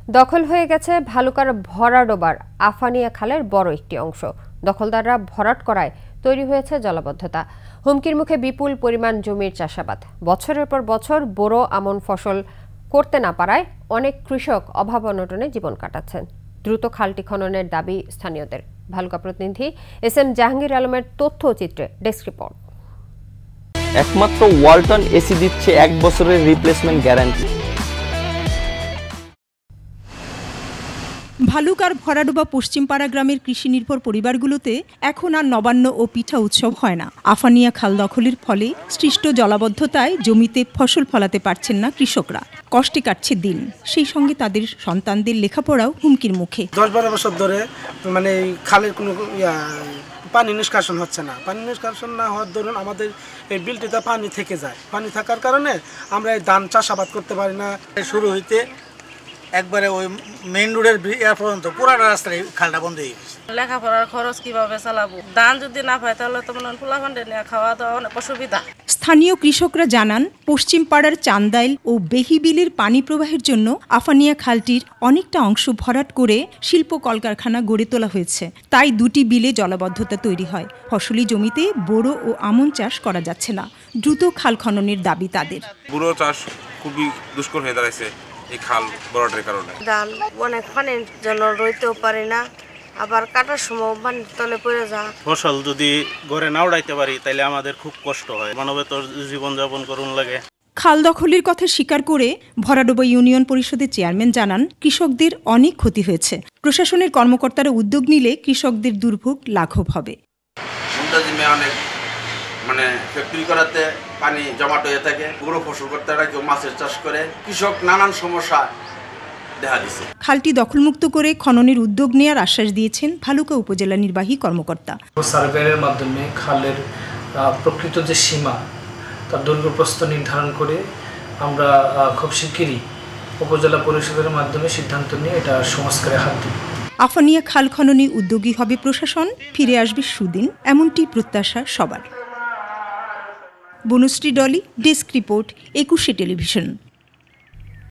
দখল হয়ে গেছে ভালুকার ভরাডোবার আফানিয়া খালের বড় একটি অংশ। দখলদাররা ভরাট করায় তৈরি হয়েছে জলাবদ্ধতা। হুমকির মুখে বিপুল পরিমাণ জমির চাষাবাদ। বছরের পর বছর বোরো আমন ফসল করতে না পারায় অনেক কৃষক অভাব অনটনে জীবন কাটাচ্ছেন। দ্রুত খালটি খননের দাবি স্থানীয়দের। ভালুকা প্রতিনিধি এস.এম. জাহাঙ্গীর আলমের তথ্যচিত্রে ডেস্ক রিপোর্ট। একমাত্র ওয়ালটন এসি দিচ্ছে 1 বছরের রিপ্লেসমেন্ট গ্যারান্টি। ভালুকার ভরাডোবা পশ্চিমপাড়া গ্রামের কৃষি নির্ভর পরিবারগুলোতে এখন আর নবান্ন ও পিঠা উৎসব হয় না। আফানিয়া খাল দখলের ফলে সৃষ্ট জলাবদ্ধতায় জমিতে ফসল ফলাতে পারছেন না কৃষকরা। কষ্টে কাটছে দিন, সেই সঙ্গে তাদের সন্তানদের লেখাপড়াও হুমকির মুখে। 10-12 বছর ধরে খালের কোনো পানি নিষ্কাশন হচ্ছে না। পানি নিষ্কাশন না হওয়ার দরুন আমাদের এই বিলটিতে পানি থেকে যায়। পানি থাকার কারণে আমরা এই ধান চাষাবাদ করতে পারি না। শুরু হইতে একবারে ওই মেইন রোডের পর্যন্ত পুরাটা রাস্তায় খালটা বন্ধ হয়ে গেছে। লেখাপড়ার খরচ কিভাবে চালাবো? ধান যদি না পায় তাহলে তো মনে হয় পোলাপান্ডে নিয়ে খাওয়া দাওয়া অনেক অসুবিধা। স্থানীয় কৃষকরা জানান, পশ্চিম পাড়ার চান্দাইল ও বেহিবিলের পানি প্রবাহের জন্য আফানিয়া খালটির অনেকটা অংশ ভরাট করে শিল্প কলকারখানা গড়ে তোলা হয়েছে। তাই দুটি বিলে জলাবদ্ধতা তৈরি হয়। ফসলি জমিতে বোরো ও আমন চাষ করা যাচ্ছে না। দ্রুত খাল খননের দাবি তাদের। বোরো চাষ খুবই দুষ্কর হয়ে দাঁড়াইছে এই খাল ভরাটের কারণে। ধান অনেক পানির জন্য রইতেও পারে না, আবার কাটার সময় পানির তলে পড়ে যায়। ফসল যদি ঘরে না উড়াইতে পারি তাহলে আমাদের খুব কষ্ট হয়, মানবেতর জীবনযাপন করুন লাগে। খাল দখলের কথা স্বীকার করে ভরাডোবা ইউনিয়ন পরিষদের চেয়ারম্যান জানান, কৃষকদের অনেক ক্ষতি হয়েছে। প্রশাসনের কর্মকর্তারা উদ্যোগ নিলে কৃষকদের দুর্ভোগ লাঘব হবে। ফ্যাক্টরি করাতে পানি জমাট হয়ে থাকে, পুরো ফসল করতে কেউ মাছের চাষ করে, কৃষক নানান সমস্যা দেখা দিচ্ছে। খালটি দখলমুক্ত করে খননের উদ্যোগ নেওয়ার আশ্বাস দিয়েছেন ভালুকা উপজেলা নির্বাহী কর্মকর্তা। সার্ভের মাধ্যমে খালের প্রকৃত যে সীমা তার দৈর্ঘ্য প্রস্থ নির্ধারণ করে আমরা খুব শিগগিরই উপজেলা পরিষদের মাধ্যমে সিদ্ধান্ত নিয়ে এটা সংস্কারে হাত দিই। আফানিয়া খাল খননে উদ্যোগী হবে প্রশাসন, ফিরে আসবে সুদিন, এমনটি প্রত্যাশা সবার। বনুশ্রী ডলি, ডেস্ক রিপোর্ট, 21শে টেলিভিশন।